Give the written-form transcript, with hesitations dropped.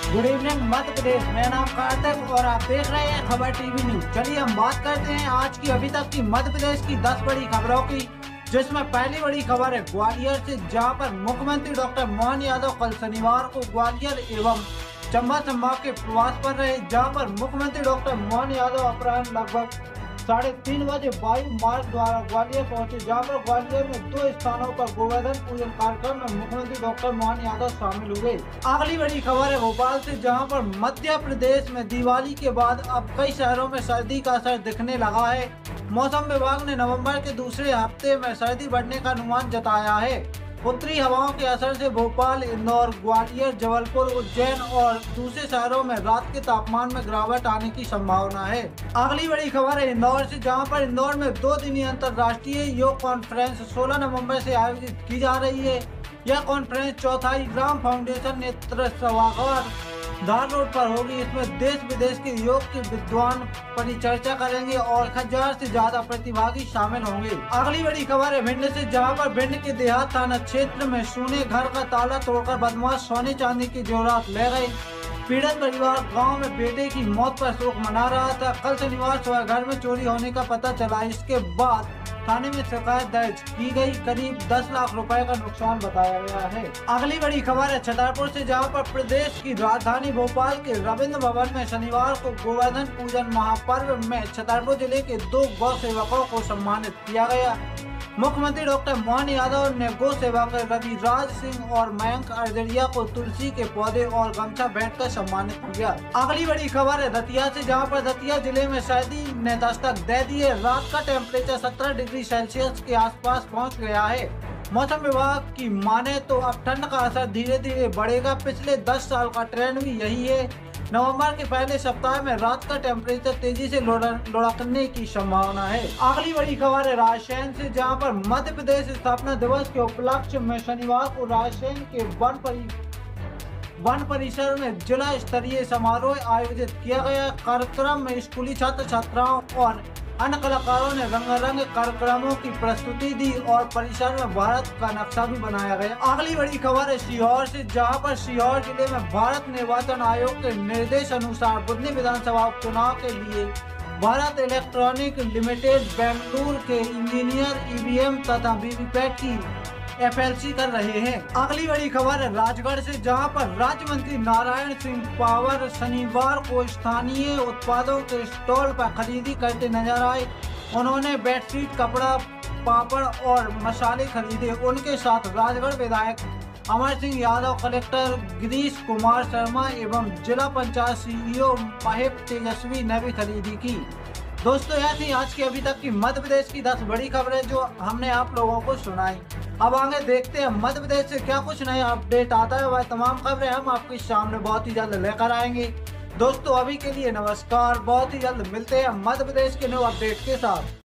Good evening Madhya Pradesh. मेरा नाम कार्तिक और आप देख रहे हैं खबर टीवी न्यूज। चलिए हम बात करते हैं आज की अभी तक की मध्य प्रदेश की 10 बड़ी खबरों की, जिसमें पहली बड़ी खबर है ग्वालियर से, जहां पर मुख्यमंत्री डॉक्टर मोहन यादव कल शनिवार को ग्वालियर एवं चंबा संभाग के प्रवास पर रहे, जहां पर मुख्यमंत्री डॉक्टर मोहन यादव अपराह्न लगभग 3:30 बजे वायु मार्ग द्वारा ग्वालियर पहुंचे, जहां पर ग्वालियर में 2 स्थानों पर गोवर्धन पूजन कार्यक्रम में मुख्यमंत्री डॉक्टर मोहन यादव शामिल हुए। अगली बड़ी खबर है भोपाल से, जहां पर मध्य प्रदेश में दिवाली के बाद अब कई शहरों में सर्दी का असर दिखने लगा है। मौसम विभाग ने नवंबर के दूसरे हफ्ते में सर्दी बढ़ने का अनुमान जताया है। उत्तरी हवाओं के असर से भोपाल, इंदौर, ग्वालियर, जबलपुर, उज्जैन और दूसरे शहरों में रात के तापमान में गिरावट आने की संभावना है। अगली बड़ी खबर है इंदौर से, जहां पर इंदौर में 2 दिनी अंतर्राष्ट्रीय योग कॉन्फ्रेंस 16 नवंबर से आयोजित की जा रही है। यह कॉन्फ्रेंस चौथाई ग्राम फाउंडेशन नेत्र सभागार धार रोड पर होगी। इसमें देश विदेश के योग के विद्वान परिचर्चा करेंगे और 1000 से ज्यादा प्रतिभागी शामिल होंगे। अगली बड़ी खबर है भिंड से, जहां पर भिंड के देहात थाना क्षेत्र में सोने घर का ताला तोड़कर बदमाश सोने चांदी की जेवरात ले गए। पीड़ित परिवार गांव में बेटे की मौत पर शोक मना रहा था। कल शनिवार सुबह घर में चोरी होने का पता चला। इसके बाद थाने में शिकायत दर्ज की गई। करीब 10 लाख रुपए का नुकसान बताया गया है। अगली बड़ी खबर है छतरपुर से, जहां पर प्रदेश की राजधानी भोपाल के रविंद्र भवन में शनिवार को गोवर्धन पूजन महापर्व में छतरपुर जिले के 2 गौ सेवकों को सम्मानित किया गया। मुख्यमंत्री डॉक्टर मोहन यादव ने गौ सेवक रविराज सिंह और मयंक अर्जरिया को तुलसी के पौधे और गमछा भेंट कर सम्मानित किया। अगली बड़ी खबर है दतिया से, जहां पर दतिया जिले में सर्दी ने दस्तक दे दी है। रात का टेम्परेचर 17 डिग्री सेल्सियस के आसपास पहुंच गया है। मौसम विभाग की माने तो अब ठंड का असर धीरे धीरे बढ़ेगा। पिछले 10 साल का ट्रेंड भी यही है। नवंबर के पहले सप्ताह में रात का टेम्परेचर तेजी से लुढ़कने की संभावना है। अगली बड़ी खबर है रायसेन से, जहां पर मध्य प्रदेश स्थापना दिवस के उपलक्ष्य में शनिवार को रायसेन के वन परिसर में जिला स्तरीय समारोह आयोजित किया गया। कार्यक्रम में स्कूली छात्र छात्राओं और अन्य कलाकारों ने रंगारंग कार्यक्रमों की प्रस्तुति दी और परिसर में भारत का नक्शा भी बनाया गया। अगली बड़ी खबर है सीहोर से, जहां पर सीहोर जिले में भारत निर्वाचन आयोग के निर्देश अनुसार बुधनी विधानसभा उपचुनाव के लिए भारत इलेक्ट्रॉनिक लिमिटेड बेंगलुरु के इंजीनियर ईवीएम तथा वीवीपैट की FLC कर रहे हैं। अगली बड़ी खबर है राजगढ़ से, जहां पर राज्य मंत्री नारायण सिंह पावर शनिवार को स्थानीय उत्पादों के स्टॉल पर खरीदी करते नजर आए। उन्होंने बेडशीट, कपड़ा, पापड़ और मसाले खरीदे। उनके साथ राजगढ़ विधायक अमर सिंह यादव, कलेक्टर गिरीश कुमार शर्मा एवं जिला पंचायत CEO महिप तेजस्वी ने भी खरीदी की। दोस्तों, यह थी आज की अभी तक की मध्य प्रदेश की 10 बड़ी खबरें जो हमने आप लोगों को सुनाई। अब आगे देखते हैं मध्य प्रदेश से क्या कुछ नया अपडेट आता है। वह तमाम खबरें हम आपके सामने बहुत ही जल्द लेकर आएंगे। दोस्तों, अभी के लिए नमस्कार। बहुत ही जल्द मिलते हैं मध्य प्रदेश के न्यू अपडेट के साथ।